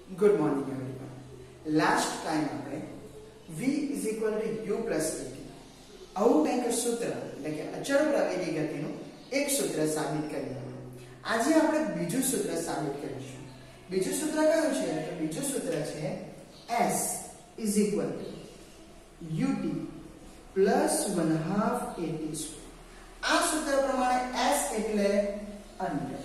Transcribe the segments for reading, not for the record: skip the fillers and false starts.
Good morning everyone. Last time આપણે v u + at આવું કંઈક સૂત્ર એટલે કે અચળ પ્રવેગી ગતિનું એક સૂત્ર સાબિત કર્યું. આજે આપણે બીજું સૂત્ર સાબિત કરીશું. બીજું સૂત્ર કયું છે? તો બીજું સૂત્ર છે s ut + 1/2 at². આ સૂત્ર પ્રમાણે s એટલે અંતર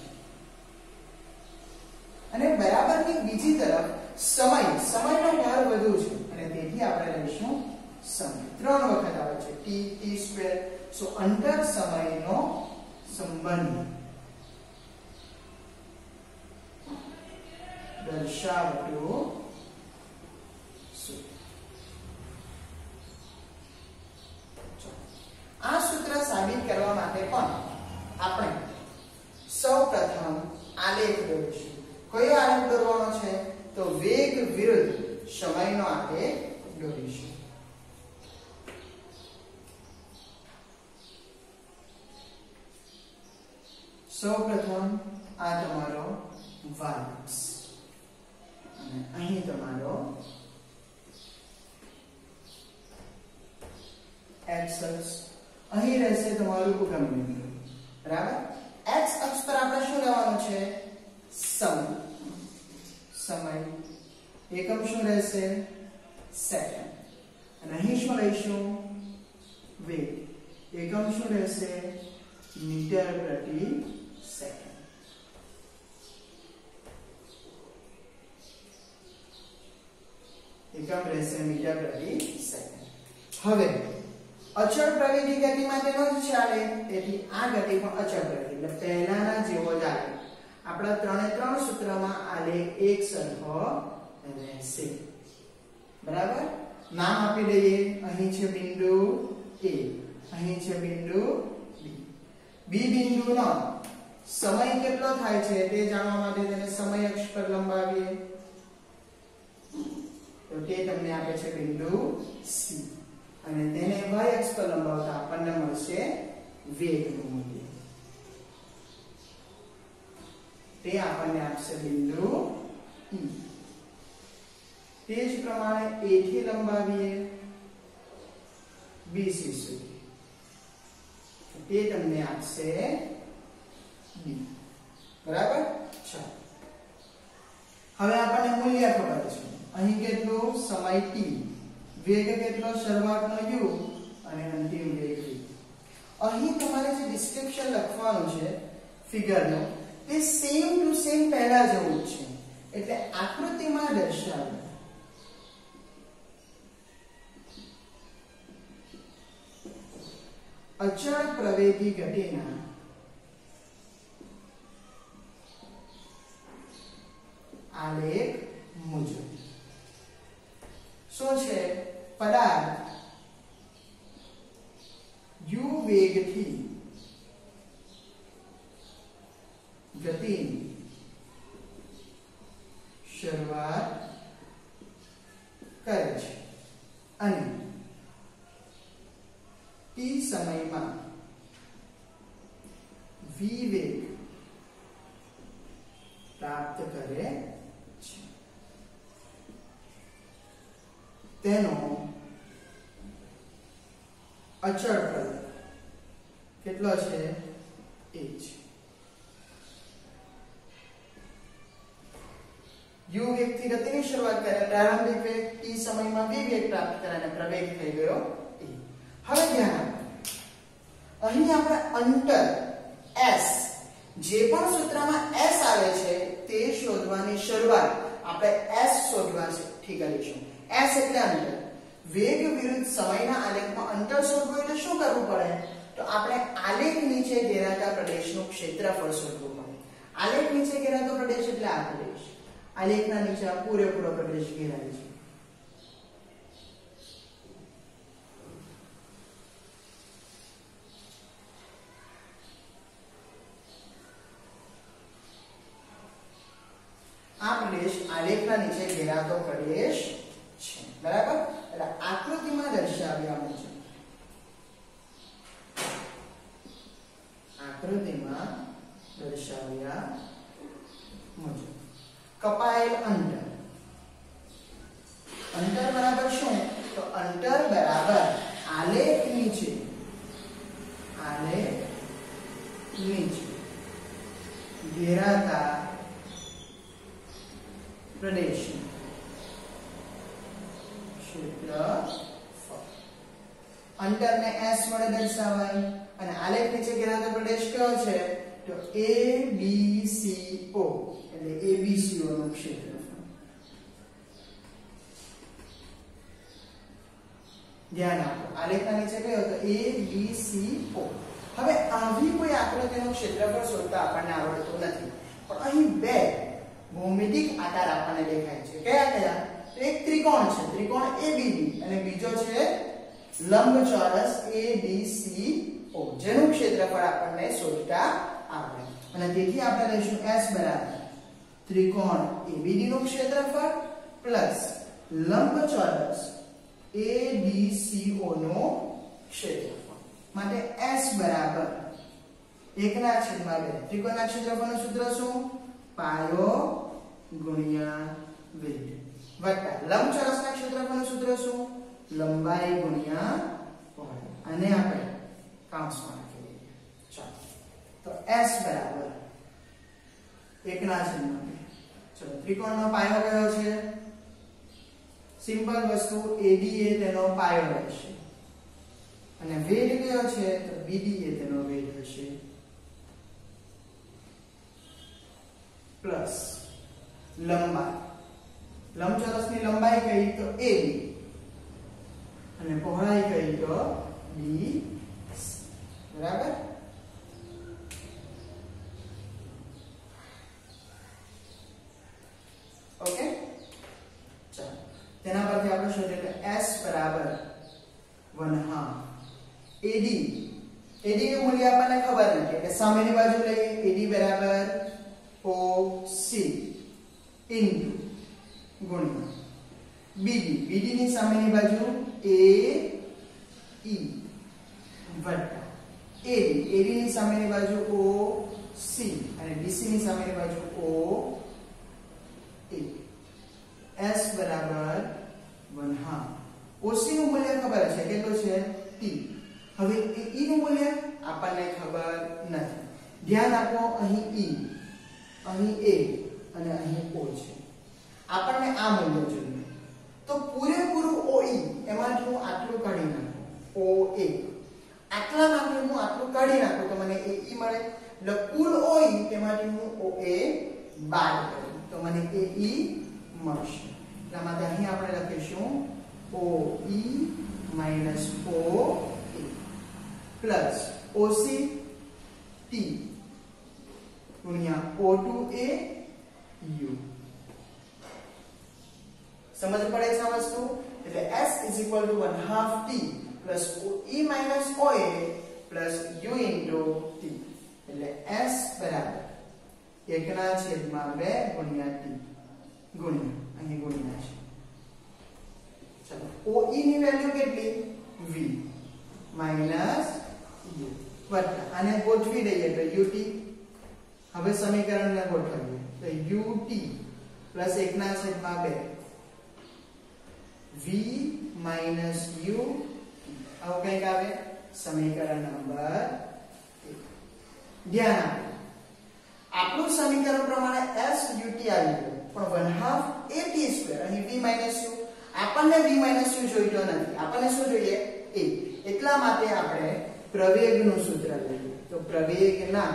અને બરાબરની બીજી તરફ સમયનો ભાર વધુ છે અને તેથી આપણે લઈશું સમય. 3 વખત આવે છે t t². સો અંતર સમયનો સંબંધ દર્શાવતું સૂત્ર. આ સૂત્ર સાબિત કરવા માટે પણ આપણે સૌપ્રથમ આલેખ દોરીશું. કયો આલેખ દોરવાનો છે? તો વેગ વિરુદ્ધ સમયનો આલેખ દોરીશું. સૌપ્રથમ આ તમારો y અને અહીં તમારો x અક્ષ, અહીં રહેશે તમારું ઉગમ બિંદુ. બરાબર. x અક્ષ પર આપણે શું લેવાનું છે? સમય. એકમ શું રહેશે? સેકન્ડ. અને અહીં શું લઈશું? વેગ. એકમ શું રહેશે? મીટર પ્રતિ સેકન્ડ. એકમ રહેશે મીટર પ્રતિ સેકન્ડ. હવે અચળ પ્રવેગી ગતિ માટેનો જ ચાલે, તેથી આ ગતિ પણ અચળ પ્રવેગી એટલે પહેલાના જેવો જ આલેખ. આપણા 3 સૂત્રમાં આલેખ એક સરખો રહેશે. બરાબર. નામ આપી દઈએ. અહીં છે બિંદુ A, અહીં છે બિંદુ B. B બિંદુનો સમય કેટલો થાય છે તે જાણવા માટે તેને સમય અક્ષ પર લંબાવીએ તો તે તમને આપે છે બિંદુ C અને તેને y અક્ષ પર લંબાવતા આપણને મળશે વેગનું મૂલ્ય. તે આપણને આપશે બિંદુ E. તે જ પ્રમાણે A થી લંબાવીએ BC સુધી. તે તમને આપશે D. બરાબર. ચાલો હવે આપણને મૂલ્ય ખબર છે. અહીં કેટલું? સમય t, વેગ કેટલો? શરૂઆતનો u અને અંતિમ વેગ v. અહીં તમારે જે ડિસ્ક્રિપ્શન લખવાનું છે ફિગરનો તે સેમ ટુ સેમ પહેલા જેવું જ છે એટલે આકૃતિમાં દર્શાવો. અચળ પ્રવેગી ગતિના આલેખ મુજબ શું છે? પદાર્થ u વેગથી ગતિની શરૂઆત કરે છે અને t સમયમાં v વેગ પ્રાપ્ત કરે છે. તેનો અચળ પ્રવેગ કેટલો છે? h. u વેગથી ગતિની શરૂઆત કરે, પ્રારંભિક વેગ t સમયમાં v વેગ પ્રાપ્ત કરે અને પ્રવેગ થઈ ગયો a. હવે ધ્યાન આપો. અહીં આપણે અંતર s, જે પણ સૂત્રમાં s આવે છે તે શોધવાની શરૂઆત આપણે s શોધવા થી કરીશું. s એટલે અંતર. વેગ વિરુદ્ધ સમયના આલેખમાં અંતર શોધવું એટલે શું કરવું પડે? તો આપણે આલેખ નીચે ઘેરાતા પ્રદેશનું ક્ષેત્રફળ શોધવું પડે. આલેખ નીચે ઘેરાતો પ્રદેશ એટલે આ પ્રદેશ. આલેખના નીચે આ પૂરેપૂરો પ્રદેશ ઘેરાય છે. આ પ્રદેશ આલેખના નીચે ઘેરાતો પ્રદેશ છે. બરાબર. એટલે આકૃતિમાં દર્શાવ્યા મુજબ કપાયેલ અંતર બરાબર શું? તો અંતર બરાબર આલેખ નીચે ઘેરાતા પ્રદેશ ક્ષેત્રફળ. અંતરને s વડે દર્શાવાય અને આલેખ નીચે ઘેરાતો પ્રદેશ કયો છે? તો ABCO એટલે ABCO નું ક્ષેત્રફળ. ધ્યાન આપો, આલેખના નીચે કયો તો ABCO. હવે આવી કોઈ આકૃતિનું ક્ષેત્રફળ શોધતા આપણને આવડતું નથી, પણ અહીં બે ભૌમિતિક આકાર આપણને દેખાય છે. કયા કયા? એક ત્રિકોણ છે, ત્રિકોણ ABD, અને બીજો છે લંબચોરસ ABCO, જેનું ક્ષેત્રફળ આપણને શોધતા આવડે. અને તેથી આપણે લઈશું S બરાબર ત્રિકોણ ABD નું ક્ષેત્રફળ પ્લસ લંબચોરસ ABCO નું ક્ષેત્રફળ. માટે S બરાબર 1/2. ત્રિકોણના ક્ષેત્રફળનું સૂત્ર શું? પાયો ગુણ્યા વેધ વત્તા લંબચોરસના ક્ષેત્રફળનું સૂત્ર શું? લંબાઈ ગુણ્યા પહોળાઈ. અને આપણે કૌંસમાં રાખી દઈએ. ચાલો, તો S બરાબર 1/2. ચલો, ત્રિકોણનો પાયો કયો છે? સિમ્પલ વસ્તુ, AD એ તેનો પાયો રહેશે અને વેધ કયો છે? તો BD એ તેનો વેધ હશે પ્લસ લંબાઈ. લંબચોરસની લંબાઈ કઈ? તો AB, અને પહોળાઈ કઈ? તો BC. બરાબર? ઓકે, ચાલો, તેના પરથી આપણે શોધીએ કે S બરાબર 1/2. AD નું મૂલ્ય આપણને ખબર નથી એટલે સામેની બાજુ લઈએ. AD બરાબર OC ઇન્ટુ ગુણ્યા BD ની સામેની બાજુ AE વત્તા AD ની સામેની બાજુ OC અને BC ની સામેની બાજુ OA. S બરાબર 1/2. OC નું મૂલ્ય ખબર છે, કેટલું છે? T. હવે E નું મૂલ્ય આપણને ખબર નથી. ધ્યાન આપો, અહીં E, અહીં A અને અહીં O છે. આપણને આ મૂલ્ય જોઈએ તો પૂરેપૂરું OE એમાંથી હું આટલું કાઢી નાખું, OA આટલામાંથી હું આટલું કાઢી નાખું તો મને AE મળે. એટલે કુલ OE તેમાંથી હું OA બાદ કરું તો મને AE મળશે. એટલા માટે અહીં આપણે લખીશું OE minus OA plus OC T ગુણ્યા O2A U. સમજ પડે છે આ વસ્તુ? એટલે S is equal to 1/2 T plus OE minus OA plus U into T. એટલે S બરાબર 1/2 ગુણ્યા T ગુણ્યા અહીં ગુણ્યા છે. ચલો, OE ની વેલ્યુ કેટલી? V minus U વત્તા આને ગોઠવી દઈએ તો UT. હવે સમીકરણને ગોઠવીએ તો UT plus 1/2 V minus U. આવું કંઈક આવે સમીકરણ નંબર 1. ધ્યાન આપો, આપણું સમીકરણ પ્રમાણે S UT આવી ગયું પણ 1/2 AT2 અહીં V minus U. આપણને V minus U જોઈતો નથી, આપણને શું જોઈએ? A. એટલા માટે આપણે પ્રવેગનું સૂત્ર લઈએ. તો પ્રવેગના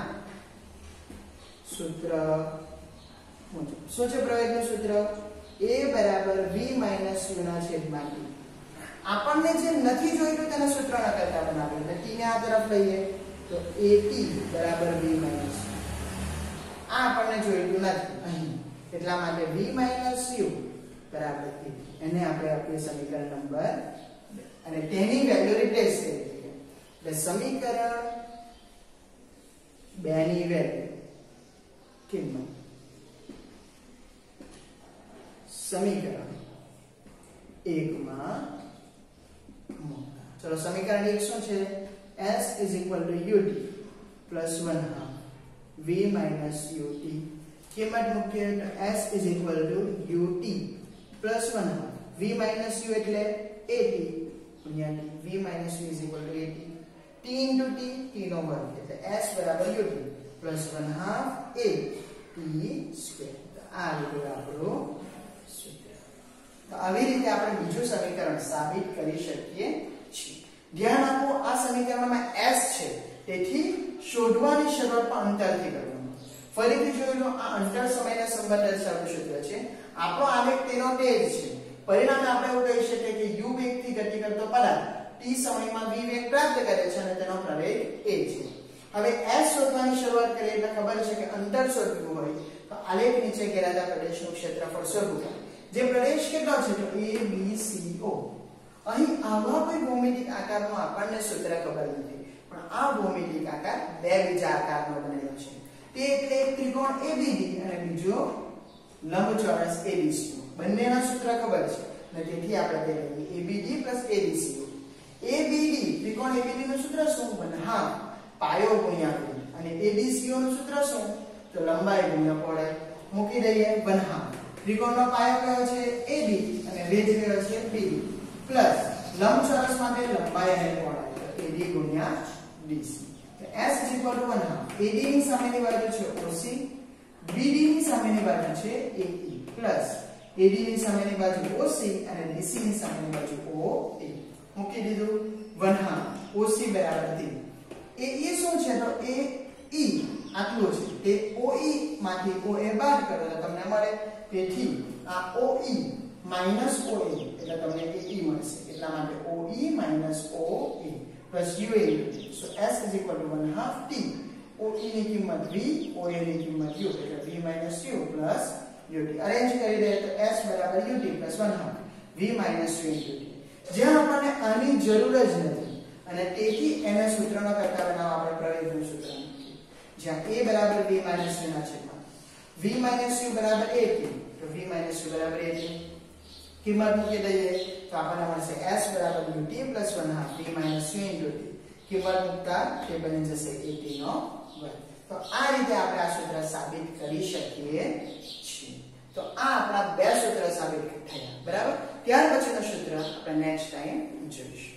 સૂત્ર શું છે? પ્રવેગનું સૂત્ર A બરાબર V minus U ના છેદમાં T. આપણને જે નથી જોઈતું તેને સૂત્રના કરતા બનાવીએ એટલે T ને આ તરફ લઈએ તો AT બરાબર V minus U. આ આપણને જોઈતું નથી અહીં, એટલા માટે V minus U બરાબર A. એને આપણે આપીએ સમીકરણ નંબર 2 અને તેની વેલ્યુ રિપ્લેસ કરી દઈએ. એટલે સમીકરણ 2 ની વેલ્યુ કિંમત સમીકરણ 1 માં મૂકતા. ચલો, સમીકરણ 1 શું છે? S is equal to UT plus 1/2 V minus UT. કિંમત મૂકીએ તો S is equal to UT plus 1/2 v minus u એટલે at ગુણ્યા t. v minus u is equal to at. t into t, t નો વર્ગ એટલે s બરાબર ut plus 1/2 a t square. આ રીતે આપણું સૂત્ર. તો આવી રીતે આપણે બીજું સમીકરણ સાબિત કરી શકીએ છીએ. ધ્યાન આપો, આ સમીકરણમાં s છે, તેથી શોધવાની શરૂઆત પણ અંતરથી કરવાની. ફરીથી જોઈ લો, આ અંતર સમયના સંબંધ દર્શાવતું સૂત્ર છે. આપણો આલેખ તેનો તે જ છે. પરિણામે આપણે એવું કહી શકીએ કે u વેગથી ગતિ કરતો પદાર્થ t સમયમાં v વેગ પ્રાપ્ત કરે છે અને તેનો પ્રવેગ a છે. હવે s શોધવાની શરૂઆત કરીએ એટલે ખબર છે કે અંતર શોધવું હોય તો આલેખ નીચે ઘેરાતા પ્રદેશનું ક્ષેત્રફળ શોધવું. જે પ્રદેશ કેટલો છે તો a b c o. અહીં આવા કોઈ ભૌમિતિક આકારનો આપણને સૂત્ર ખબર નથી, પણ આ ભૌમિતિક આકાર બે બીજા આકારનો બનેલો છે. તે એટલે એક ત્રિકોણ ABD અને બીજો લંબચોરસ ABC. બંનેના સૂત્ર ખબર છે અને તેથી આપણે તે લઈએ ABD ABCO. ABD ત્રિકોણ ABD નું સૂત્ર શું? 1/2 પાયો ગુણ્યા વેગ. અને ABCO નું સૂત્ર શું? તો લંબાઈ ગુણ્યા પહોળાઈ. મૂકી દઈએ 1/2. ત્રિકોણનો પાયો કયો છે? AB અને વેગ કયો છે? BD પ્લસ લંબચોરસ માટે લંબાઈ અને પહોળાઈ તો AD ગુણ્યા BC. તો S = 1/2. AD ની સામેની બાજુ છે OC, BD ની સામેની બાજુ છે AE પ્લસ AD ની સામેની બાજુ OC અને BC ની સામેની બાજુ OA. મૂકી દીધું 1/2. OC બરાબર 3. AE શું છે તો AE આટલું છે, તે OE માંથી OA બાદ કરો તો તમને મળે. તેથી આ OE minus OA એટલે તમને AE મળશે. એટલા માટે OE minus OA plus UA. so S is equal to 1/2 t. OE ની કિંમત v, OA ની કિંમત u એટલે v minus u plus ut. Arrange કરી દઈએ તો S બરાબર ut plus 1/2 v minus u into t. જ્યાં આપણને આની જરૂર જ નથી અને તેથી એને સૂત્રનો કરતા બનાવવા આપણે પ્રવેગનું સૂત્ર મૂકીએ. જ્યાં a બરાબર v minus u ના છેદમાં v minus u બરાબર at તો v minus u બરાબર at. કિંમત મૂકી દઈએ તો આપણને મળશે S બરાબર ut plus 1/2 v minus u into t. કિંમત મૂકતા તે બની જશે at નો વર્ગ. તો આ રીતે આપણે આ સૂત્ર સાબિત કરી શકીએ છીએ. તો આ આપણા બે સૂત્ર સાબિત થયા, બરાબર. ત્યાર પછીનું સૂત્ર આપણે નેક્સ્ટ ટાઈમ જોઈશું.